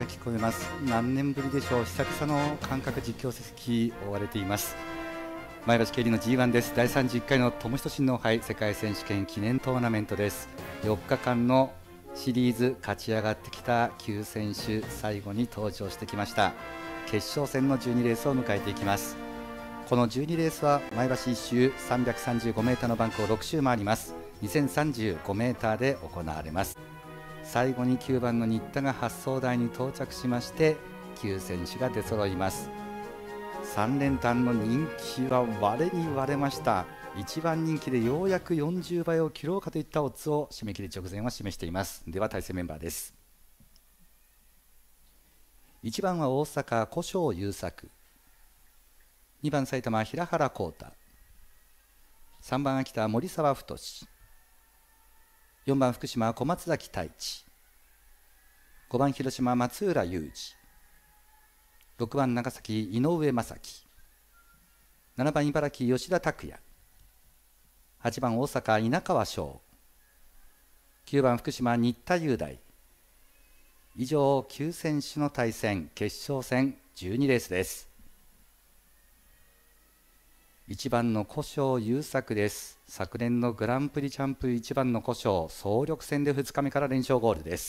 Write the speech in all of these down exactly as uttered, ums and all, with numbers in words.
聞こえます。何年ぶりでしょう、久々の感覚実況席追われています。前橋競輪の ジーワン です。だいさんじゅういっかいの友人親王杯世界選手権記念トーナメントです。よっかかんのシリーズ勝ち上がってきたきゅう選手、最後に登場してきました。決勝戦のじゅうにレースを迎えていきます。このじゅうにレースは前橋いっ周さんびゃくさんじゅうごメーターのバンクをろく周回ります。にせんさんじゅうごメーターで行われます。最後にきゅうばんの新田が発走台に到着しまして、きゅう選手が出揃います。さん連単の人気は割れに割れました。いちばん人気でようやくよんじゅうばいを切ろうかといったオッズを締め切り直前は示しています。では対戦メンバーです。いちばんは大阪古性優作、にばん埼玉平原浩太、さんばん秋田森沢太、よんばん福島小松崎太一、ごばん広島松浦雄二、ろくばん長崎井上正樹、ななばん茨城吉田拓也、はちばん大阪稲川翔、きゅうばん福島新田雄大。以上きゅう選手の対戦、決勝戦じゅうにレースです。いちばんの古性優作です。昨年のグランプリチャンプいちばんの古性、総力戦でふつかめから連勝ゴールです。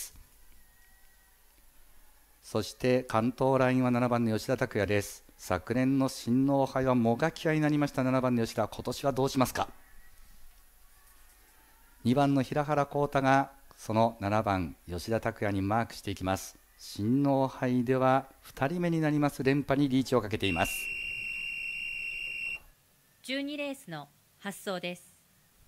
そして関東ラインはななばんの吉田拓也です。昨年の親王杯はもがき合いになりましたななばんの吉田、今年はどうしますか。にばんの平原浩太がそのななばん吉田拓也にマークしていきます。親王杯ではふたりめになります連覇にリーチをかけています。 じゅうにレースの発走です。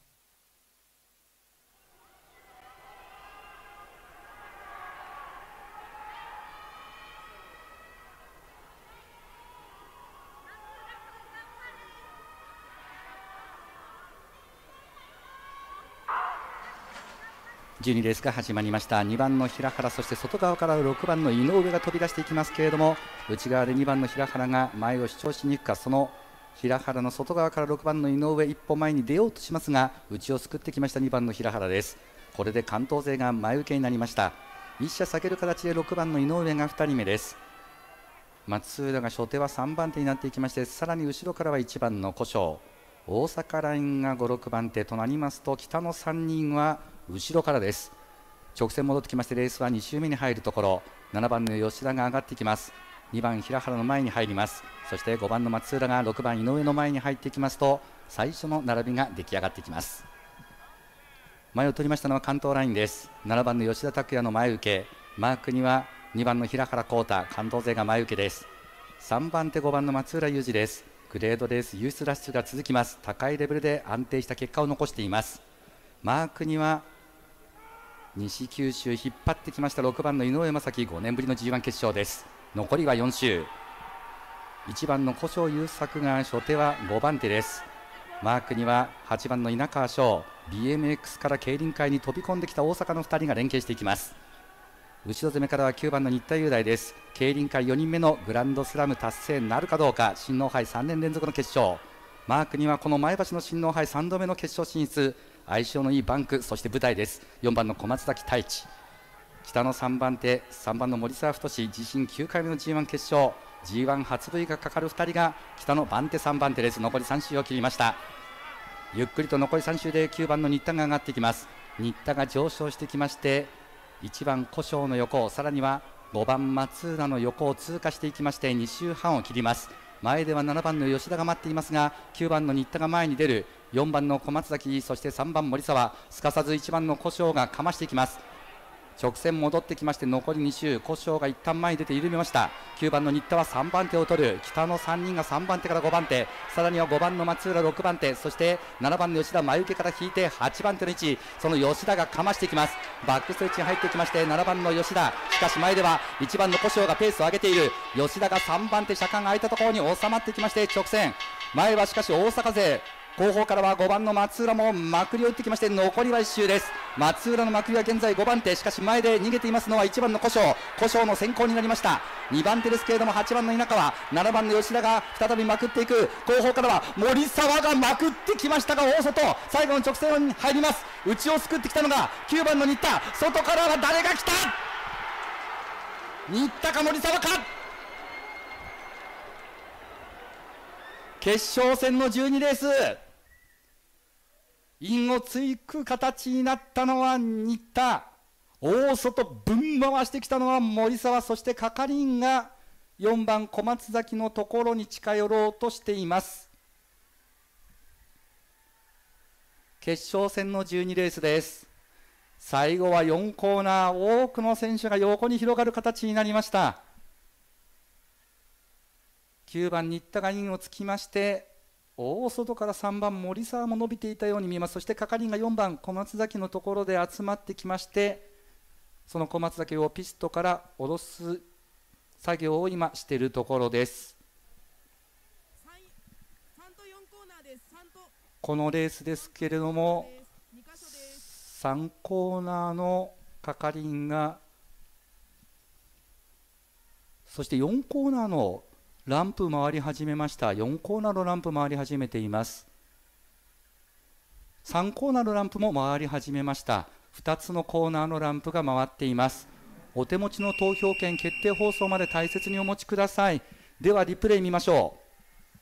じゅうにレースが始まりました。にばんの平原、そして外側からろくばんの井上が飛び出していきますけれども、内側でにばんの平原が前を主張しに行くか。その平原の外側からろくばんの井上、一歩前に出ようとしますが、内をすくってきましたにばんの平原です。これで関東勢が前受けになりました。一射下げる形でろくばんの井上がふたりめです。松浦が初手はさんばん手になっていきまして、さらに後ろからはいちばんの古性、大阪ラインがご、ろくばん手となりますと、北のさんにんは後ろからです。直線戻ってきまして、レースはに周目に入るところ、ななばんの吉田が上がってきます。にばん平原の前に入ります。そしてごばんの松浦がろくばん井上の前に入ってきますと、最初の並びが出来上がってきます。前を取りましたのは関東ラインです。ななばんの吉田拓也の前受け、マークにはにばんの平原浩太、関東勢が前受けです。さんばん手ごばんの松浦雄二です。グレードレースユースラッシュが続きます。高いレベルで安定した結果を残しています。マークには西九州引っ張ってきましたろくばんの井上正樹、ごねんぶりの ジーワン 決勝です。残りはよん周。いちばんの古性優作が初手はごばん手です。マークにははちばんの稲川翔、 ビーエムエックス から競輪界に飛び込んできた大阪のふたりが連携していきます。後ろ攻めからはきゅうばんの新田雄大です。競輪界よにんめのグランドスラム達成なるかどうか。親王杯さんねん連続の決勝。マークにはこの前橋の親王杯さんどめの決勝進出、相性のいいバンク、そして舞台です。よんばんの小松崎太一、北のさんばん手さんばんの森沢太、自身きゅうかいめの ジーワン 決勝、 ジーワン 初 V がかかるふたりが北の番手さんばん手です。残りさん周を切りました。ゆっくりと残りさん周できゅうばんの新田が上がってきます。新田が上昇してきまして、いちばん古性の横、さらにはごばん松浦の横を通過していきましてに周半を切ります。前ではななばんの吉田が待っていますが、きゅうばんの新田が前に出る。よんばんの小松崎、そしてさんばん森沢、すかさずいちばんの古性がかましていきます。直線戻ってきまして残りに周、古性が一旦前に出て緩めました。きゅうばんの新田はさんばん手を取る。北のさんにんがさんばん手からごばん手、さらにはごばんの松浦ろくばん手、そしてななばんの吉田前受けから引いてはちばん手の位置、その吉田がかましていきます。バックストレッチに入ってきましてななばんの吉田、しかし前ではいちばんの古性がペースを上げている。吉田がさんばん手、車間が空いたところに収まってきまして直線、前はしかし大阪勢、後方からはごばんの松浦もまくりを打ってきまして残りはいっ周です。松浦のまくりは現在ごばん手、しかし前で逃げていますのはいちばんの古性、古性の先行になりました。にばん手ですけれどもはちばんの稲川、ななばんの吉田が再びまくっていく。後方からは森沢がまくってきましたが大外、最後の直線に入ります。内をすくってきたのがきゅうばんの新田、外からは誰が来た。 新田か森沢か。決勝戦のじゅうにレース、インをつく形になったのは新田、大外ぶん回してきたのは森沢、そして係員がよんばん小松崎のところに近寄ろうとしています。決勝戦のじゅうにレースです。最後はよんコーナー、多くの選手が横に広がる形になりました。きゅうばん新田がインをつきまして、大外からさんばん森沢も伸びていたように見えます。そして係員がよんばん小松崎のところで集まってきまして、その小松崎をピストから下ろす作業を今しているところです。このレースですけれども、さんコーナーの係員が、そしてよんコーナーのランプ回り始めました。よんコーナーのランプ回り始めています。さんコーナーのランプも回り始めました。ふたつのコーナーのランプが回っています。お手持ちの投票権決定放送まで大切にお持ちください。ではリプレイ見ましょう。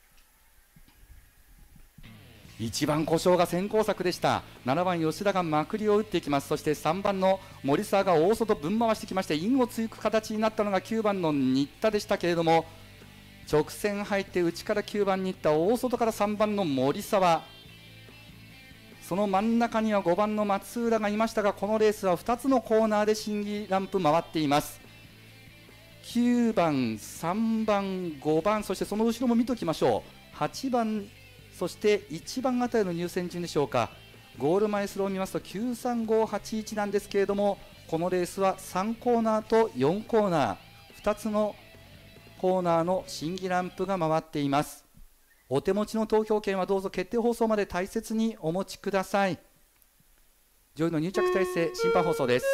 いちばん故障が先行策でした。ななばん吉田がまくりを打っていきます。そしてさんばんの森沢が大外ぶん回してきまして、インをつく形になったのがきゅうばんの新田でしたけれども、直線入って内からきゅうばんに行った大外からさんばんの森沢、その真ん中にはごばんの松浦がいましたが、このレースはふたつのコーナーで審議ランプ回っています。きゅうばん、さんばん、ごばん、そしてその後ろも見ておきましょう。はちばん、そしていちばんあたりの入線順でしょうか。ゴール前スローを見ますときゅうさんごはちいちなんですけれども、このレースはさんコーナーとよんコーナー、ふたつのコーナーの審議ランプが回っています。お手持ちの投票権はどうぞ決定放送まで大切にお持ちください。上位の入着体制、審判放送です。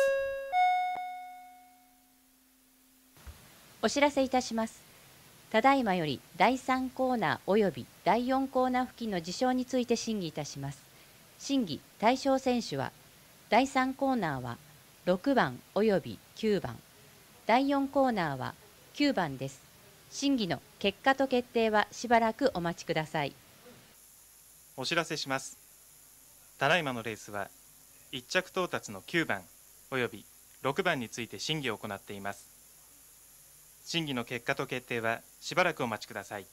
お知らせいたします。ただいまよりだいさんコーナーおよびだいよんコーナー付近の事象について審議いたします。審議対象選手は、だいさんコーナーはろくばんおよびきゅうばん、だいよんコーナーはきゅうばんです。審議の結果と決定はしばらくお待ちください。 お知らせします。ただいまのレースはいっ着到達のきゅうばんおよびろくばんについて審議を行っています。審議の結果と決定はしばらくお待ちください。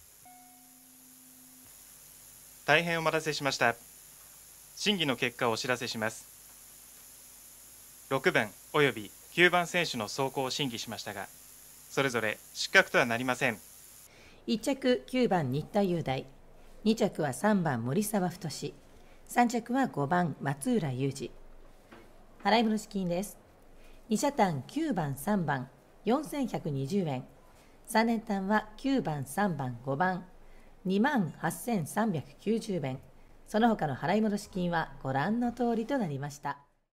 大変お待たせしました。審議の結果をお知らせします。ろくばんおよびきゅうばん選手の走行を審議しましたが、それぞれ失格とはなりません。 いっ着きゅうばん新田雄大、に着はさんばん森沢太、さん着はごばん松浦雄二。払い戻し金です。に車単きゅうばんさんばんよんせんひゃくにじゅうえん、さん連単はきゅうばんさんばんごばんにまんはっせんさんびゃくきゅうじゅうえん、その他の払い戻し金はご覧の通りとなりました。